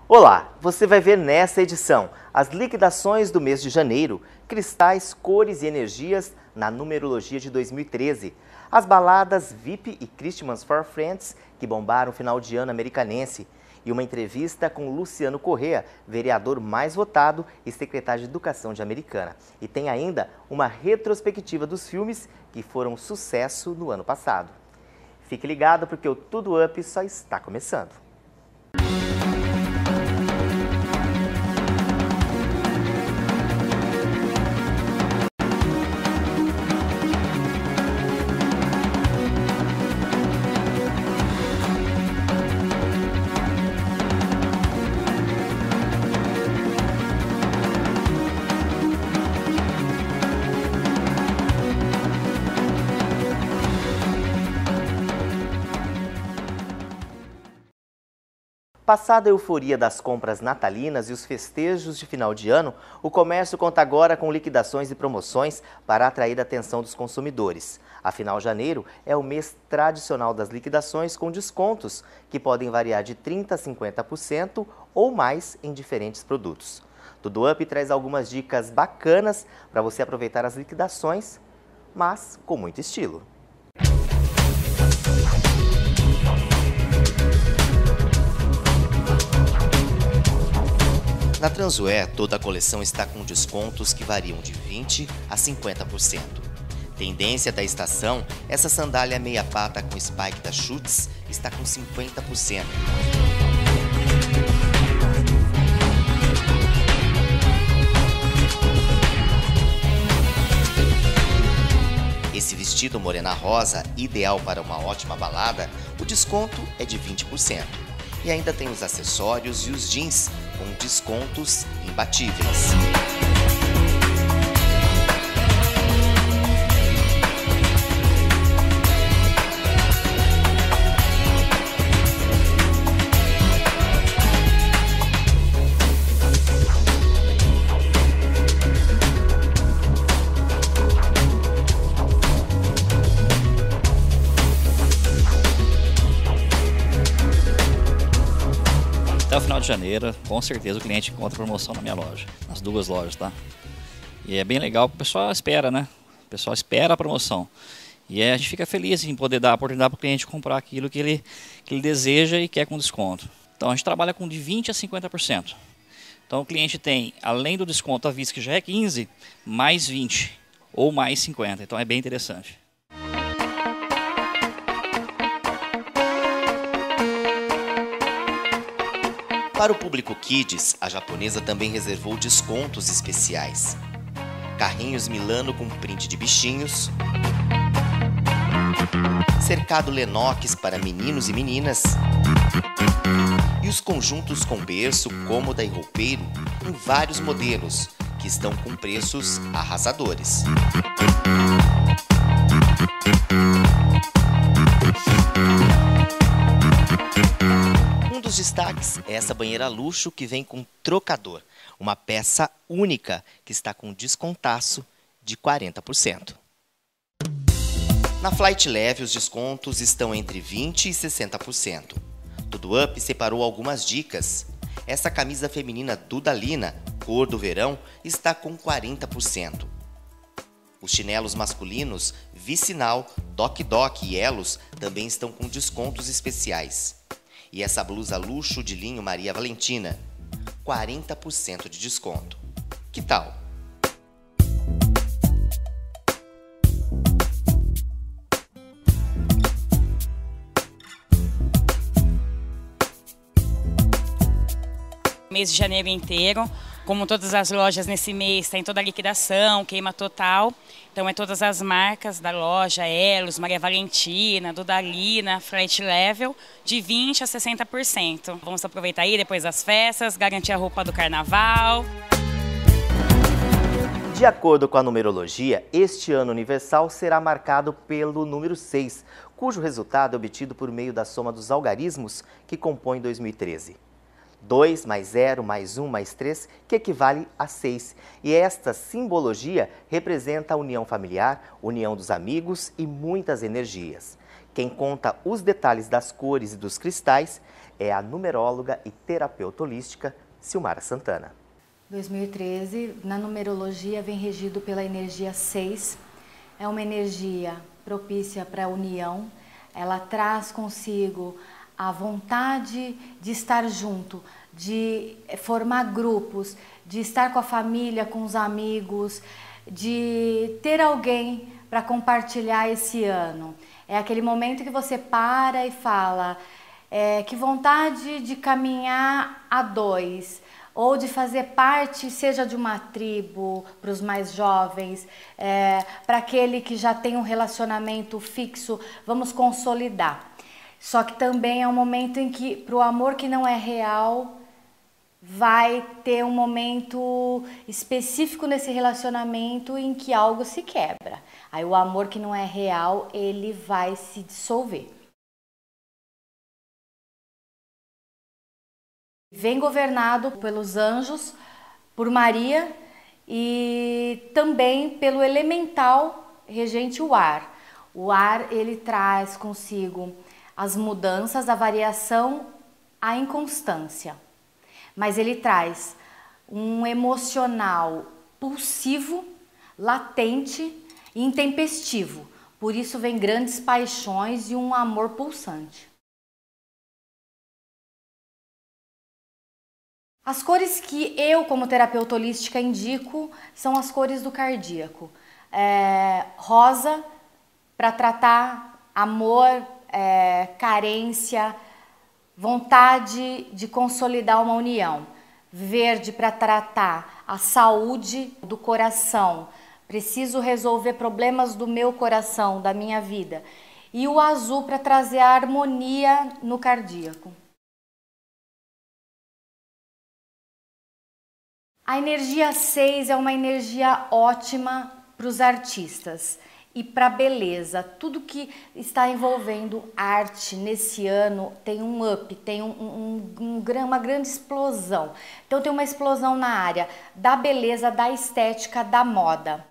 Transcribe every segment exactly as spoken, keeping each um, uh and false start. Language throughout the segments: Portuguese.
Olá, você vai ver nessa edição as liquidações do mês de janeiro, cristais, cores e energias na numerologia de dois mil e treze, as baladas V I P e Christmas for Friends que bombaram o final de ano americanense e uma entrevista com Luciano Correa, vereador mais votado e secretário de Educação de Americana. E tem ainda uma retrospectiva dos filmes que foram sucesso no ano passado. Fique ligado porque o Tudo Up só está começando. Passada a euforia das compras natalinas e os festejos de final de ano, o comércio conta agora com liquidações e promoções para atrair a atenção dos consumidores. Afinal, janeiro é o mês tradicional das liquidações com descontos, que podem variar de trinta por cento a cinquenta por cento ou mais em diferentes produtos. Tudo Up traz algumas dicas bacanas para você aproveitar as liquidações, mas com muito estilo. Na Transué, toda a coleção está com descontos que variam de vinte por cento a cinquenta por cento. Tendência da estação, essa sandália meia pata com spike da Schutz está com cinquenta por cento. Esse vestido morena rosa, ideal para uma ótima balada, o desconto é de vinte por cento. E ainda tem os acessórios e os jeans com descontos imbatíveis. Até o final de janeiro, com certeza o cliente encontra promoção na minha loja, nas duas lojas, tá? E é bem legal, porque o pessoal espera, né? O pessoal espera a promoção. E a gente fica feliz em poder dar a oportunidade para o cliente comprar aquilo que ele, que ele deseja e quer com desconto. Então a gente trabalha com de vinte por cento a cinquenta por cento. Então o cliente tem, além do desconto à vista que já é quinze por cento, mais vinte por cento ou mais cinquenta por cento. Então é bem interessante. Para o público Kids, a japonesa também reservou descontos especiais. Carrinhos Milano com print de bichinhos, cercado Lenox para meninos e meninas e os conjuntos com berço, cômoda e roupeiro em vários modelos, que estão com preços arrasadores. Um dos destaques é essa banheira luxo que vem com trocador, uma peça única que está com descontaço de quarenta por cento. Na Flight Leve os descontos estão entre vinte por cento e sessenta por cento. Tudo Up separou algumas dicas. Essa camisa feminina Dudalina, cor do verão, está com quarenta por cento. Os chinelos masculinos Vicinal, Doc Doc e Elos também estão com descontos especiais. E essa blusa luxo de linho Maria Valentina, quarenta por cento de desconto. Que tal? Mês de janeiro inteiro, como todas as lojas nesse mês, tem toda a liquidação, queima total. Então é todas as marcas da loja, Elos, Maria Valentina, Dudalina, Flight Level, de vinte por cento a sessenta por cento. Vamos aproveitar aí depois das festas, garantir a roupa do carnaval. De acordo com a numerologia, este ano universal será marcado pelo número seis, cujo resultado é obtido por meio da soma dos algarismos que compõem dois mil e treze. dois mais zero mais um mais três, que equivale a seis. E esta simbologia representa a união familiar, união dos amigos e muitas energias. Quem conta os detalhes das cores e dos cristais é a numeróloga e terapeuta holística Silmara Santana. dois mil e treze, na numerologia, vem regido pela energia seis. É uma energia propícia para a união. Ela traz consigo a vontade de estar junto, de formar grupos, de estar com a família, com os amigos, de ter alguém para compartilhar esse ano. É aquele momento que você para e fala, é, que vontade de caminhar a dois, ou de fazer parte, seja de uma tribo, para os mais jovens, é, para aquele que já tem um relacionamento fixo, vamos consolidar. Só que também é um momento em que, para o amor que não é real, vai ter um momento específico nesse relacionamento em que algo se quebra. Aí o amor que não é real, ele vai se dissolver. Vem governado pelos anjos, por Maria e também pelo elemental regente, o ar. O ar, ele traz consigo as mudanças, a variação, a inconstância. Mas ele traz um emocional pulsivo, latente e intempestivo. Por isso vem grandes paixões e um amor pulsante. As cores que eu, como terapeuta holística, indico são as cores do cardíaco. É, rosa, para tratar amor, é, carência, vontade de consolidar uma união. Verde, para tratar a saúde do coração. Preciso resolver problemas do meu coração, da minha vida. E o azul, para trazer a harmonia no cardíaco. A energia seis é uma energia ótima para os artistas e para a beleza. Tudo que está envolvendo arte nesse ano tem um up, tem um, um, um, uma grande explosão. Então tem uma explosão na área da beleza, da estética, da moda.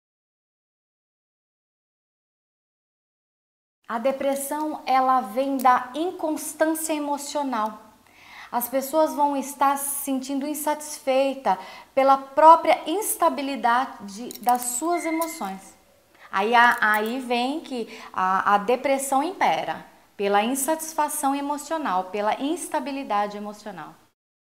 A depressão, ela vem da inconstância emocional. As pessoas vão estar se sentindo insatisfeitas pela própria instabilidade das suas emoções. Aí, aí vem que a, a depressão impera, pela insatisfação emocional, pela instabilidade emocional.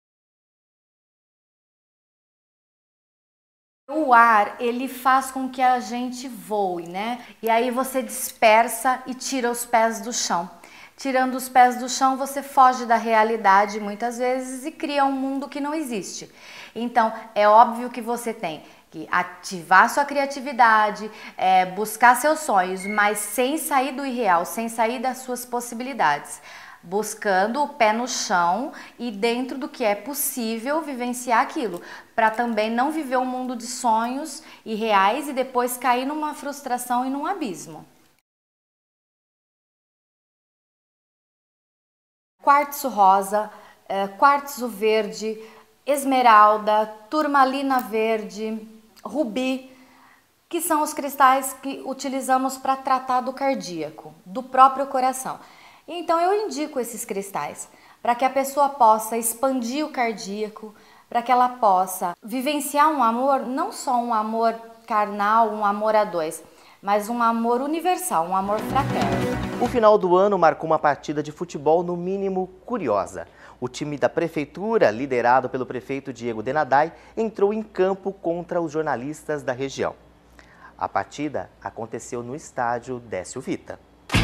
O ar, ele faz com que a gente voe, né? E aí você dispersa e tira os pés do chão. Tirando os pés do chão, você foge da realidade muitas vezes e cria um mundo que não existe. Então, é óbvio que você tem que ativar sua criatividade, é, buscar seus sonhos, mas sem sair do irreal, sem sair das suas possibilidades. Buscando o pé no chão e dentro do que é possível vivenciar aquilo, para também não viver um mundo de sonhos irreais e depois cair numa frustração e num abismo. Quartzo rosa, quartzo verde, esmeralda, turmalina verde, rubi, que são os cristais que utilizamos para tratar do cardíaco, do próprio coração. Então eu indico esses cristais para que a pessoa possa expandir o cardíaco, para que ela possa vivenciar um amor, não só um amor carnal, um amor a dois, mas um amor universal, um amor fraterno. O final do ano marcou uma partida de futebol no mínimo curiosa. O time da prefeitura, liderado pelo prefeito Diego Denadai, entrou em campo contra os jornalistas da região. A partida aconteceu no estádio Décio Vita.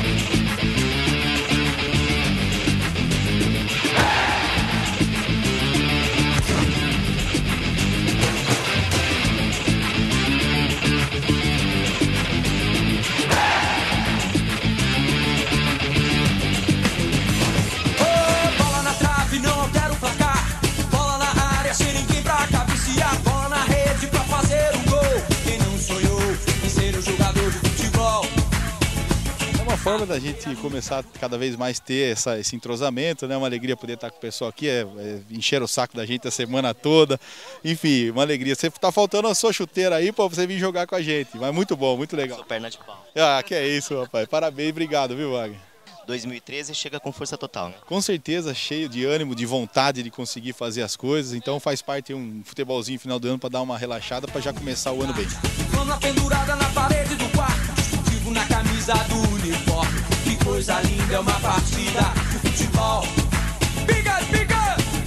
Forma da gente começar a cada vez mais ter essa, esse entrosamento, né? Uma alegria poder estar com o pessoal aqui, é, é, encher o saco da gente a semana toda, enfim, uma alegria. Você tá faltando a sua chuteira aí para você vir jogar com a gente, mas muito bom, muito legal. Sua perna de pau. Ah, que é isso, rapaz, parabéns, obrigado, viu, Wagner? dois mil e treze chega com força total, né? Com certeza, cheio de ânimo, de vontade de conseguir fazer as coisas. Então faz parte um futebolzinho final do ano para dar uma relaxada, para já começar o ano bem. Flama pendurada na parede do quarto, distintivo na camisa do uniforme. Que coisa linda, é uma partida de futebol. Biga, biga!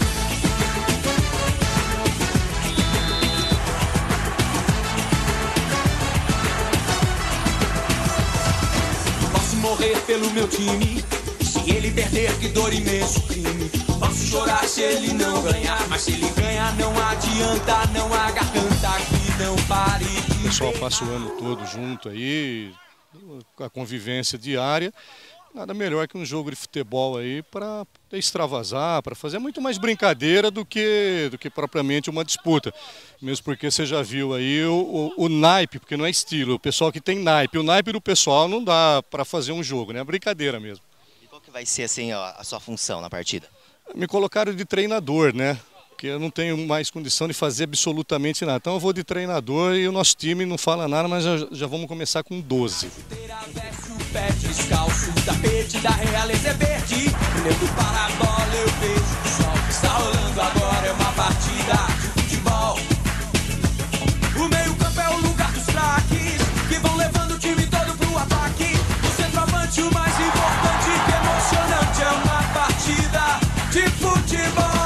Posso morrer pelo meu time, se ele perder, que dor, imenso crime. Posso chorar se ele não ganhar, mas se ele ganhar não adianta, não há garganta que não pare de... O pessoal passa o ano todo junto aí, a convivência diária. Nada melhor que um jogo de futebol aí para extravasar, para fazer muito mais brincadeira do que, do que propriamente uma disputa. Mesmo porque você já viu aí o, o, o naipe, porque não é estilo, o pessoal que tem naipe. O naipe do pessoal não dá para fazer um jogo, né? É brincadeira mesmo. E qual que vai ser assim, ó, a sua função na partida? Me colocaram de treinador, né? Porque eu não tenho mais condição de fazer absolutamente nada. Então eu vou de treinador e o nosso time não fala nada, mas já, já vamos começar com doze. Pé descalço, o tapete da realeza é verde. Olhando para a bola eu vejo o sol que está rolando agora, é uma partida de futebol. O meio campo é o lugar dos craques, que vão levando o time todo pro ataque. O centroavante o mais importante, que emocionante, é uma partida de futebol.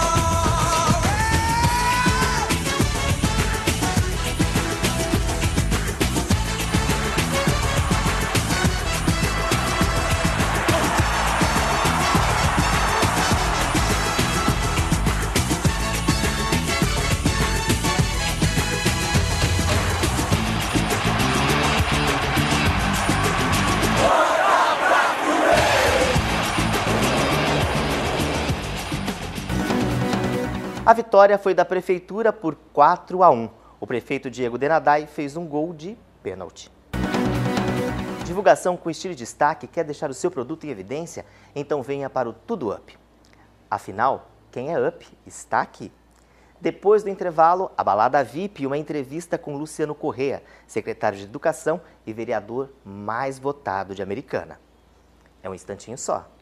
A vitória foi da Prefeitura por quatro a um. O prefeito Diego Denadai fez um gol de pênalti. Divulgação com estilo e destaque quer deixar o seu produto em evidência? Então venha para o Tudo Up. Afinal, quem é Up está aqui. Depois do intervalo, a balada V I P e uma entrevista com Luciano Correa, secretário de Educação e vereador mais votado de Americana. É um instantinho só.